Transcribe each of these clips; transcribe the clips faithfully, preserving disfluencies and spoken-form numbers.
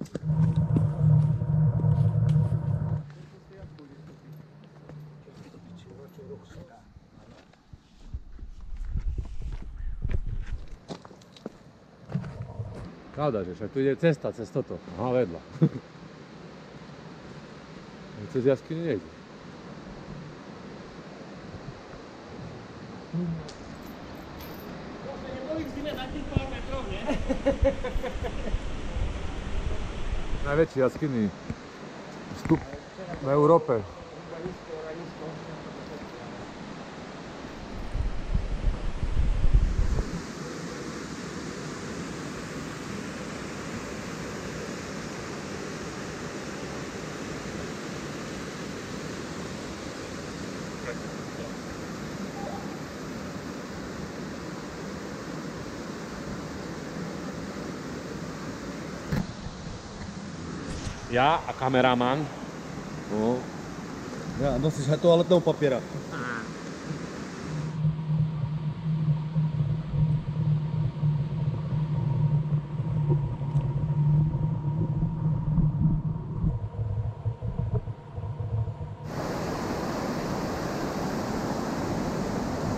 Pravda, že však tu ide cesta cez toto. Aha, vedľa. Cez jaskyňu nejde. To sa neboli v zime na tých pár metrov, nie? Najväčší jaskyný vstup v Európe. Ja a kameraman. No. Ja, nosíš aj toaletného papiera.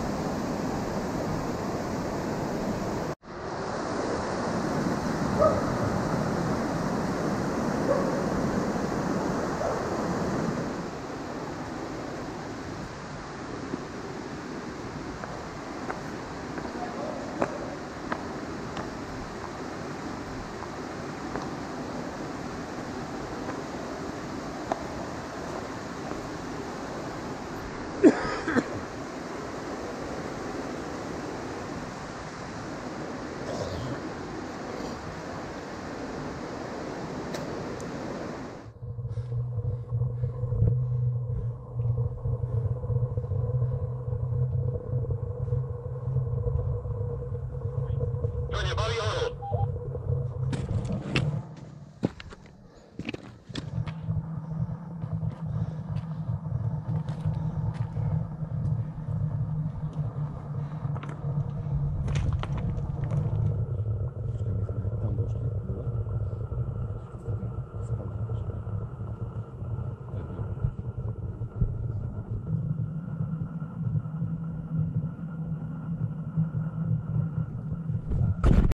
Wow.